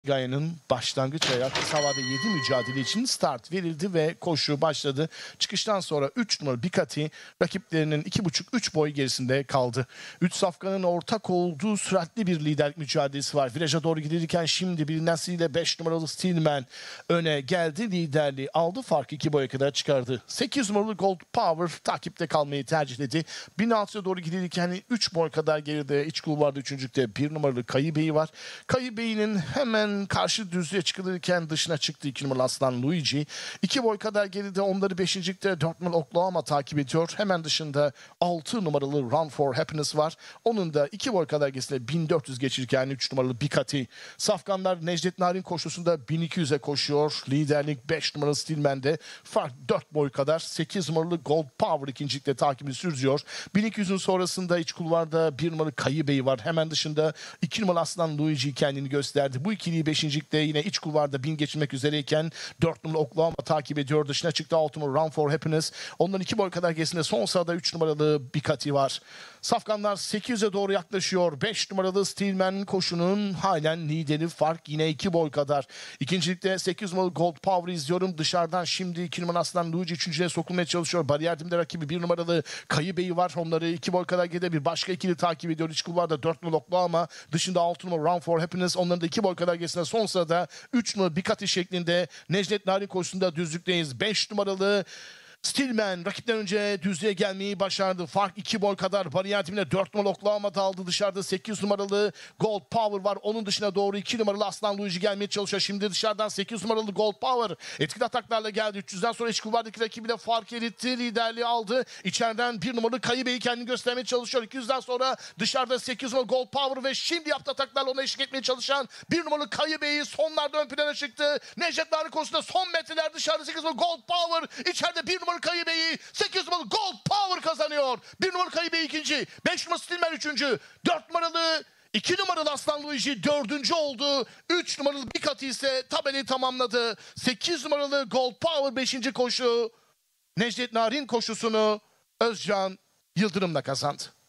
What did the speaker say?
Gaya'nın başlangıç ayağı kısa havada 7 mücadele için start verildi ve koşu başladı. Çıkıştan sonra 3 numaralı Bikati rakiplerinin 2,5-3 boy gerisinde kaldı. 3 safkanın ortak olduğu süratli bir liderlik mücadelesi var. Viraja doğru gidilirken şimdi bilinmesiyle 5 numaralı Steelman öne geldi. Liderliği aldı. Fark 2 boya kadar çıkardı. 8 numaralı Gold Power takipte kalmayı tercihledi. 1600'e doğru gidilirken 3 boy kadar geride iç kulvarda 3.lükte 1 numaralı Kayı Bey'i var. Kayı Bey'in hemen karşı düzlüğe çıkılırken dışına çıktı 2 numaralı Aslan Luigi. 2 boy kadar geride onları 5.likte 4 numaralı Oklahoma takip ediyor. Hemen dışında 6 numaralı Run for Happiness var. Onun da 2 boy kadar gerisinde 1400 geçirirken 3 numaralı Bikati. Safkanlar Necdet Narin koşusunda 1200'e koşuyor. Liderlik 5 numaralı Steelman'de. Fark 4 boy kadar. 8 numaralı Gold Power ikincilikte takibi sürdürüyor. 1200'ün sonrasında iç kulvarda 1 numaralı Kayı Bey var. Hemen dışında 2 numaralı Aslan Luigi kendini gösterdi. Bu ikiliyi 5.likte yine iç kulvarda 1000 geçirmek üzereyken 4 numaralı Oklahoma takip ediyor. Dışına çıktı 6 numaralı Run for Happiness. Ondan 2 boy kadar gerisinde son sırada 3 numaralı Bikati var. Safkanlar 800'e doğru yaklaşıyor. 5 numaralı Steelman koşunun halen lideri, fark yine 2 boy kadar. İkincilikte 8 numaralı Gold Power izliyorum. Dışarıdan şimdi 2 numaralı Aslan Luigi üçüncüye sokulmaya çalışıyor. Bariyer dibinde rakibi 1 numaralı Kayı Bey'i var. Onları 2 boy kadar geride bir başka ikili takip ediyor. İç kulvarda 4 numaralı Oklahoma. Dışında 6 numaralı Run for Happiness. Onların da 2 boy kadar gerisinde son sırada 3 numaralı Bikati şeklinde Necdet Narin koşusunda düzlükteyiz. 5 numaralı Steelman rakipten önce düzlüğe gelmeyi başardı. Fark 2 boy kadar. Bariyer dibine 4 numaralı Oklahoma daldı. Dışarıda 8 numaralı Gold Power var. Onun dışına doğru 2 numaralı Aslan Luigi gelmeye çalışıyor. Şimdi dışarıdan 8 numaralı Gold Power etkili ataklarla geldi. 300'den sonra iç kulvardaki rakibiyle fark eritti. Liderliği aldı. İçeriden 1 numaralı Kayı Bey'i kendini göstermeye çalışıyor. 200'den sonra dışarıda 8 numaralı Gold Power ve şimdi yaptığı ataklarla ona eşlik etmeye çalışan 1 numaralı Kayı Bey'i sonlarda ön plana çıktı. Necdet Narin konusunda son metreler dışarıda 8 numaralı Gold Power. İçeride 1 numaralı Kayı Bey'i 8 numaralı Gold Power kazanıyor. 1 numaralı Kayı Bey ikinci. 5 numaralı Steelman üçüncü. 4 numaralı 2 numaralı Aslan Luigi dördüncü oldu. 3 numaralı Bikati ise tabelayı tamamladı. 8 numaralı Gold Power 5. koşu. Necdet Narin koşusunu Özcan Yıldırım'la kazandı.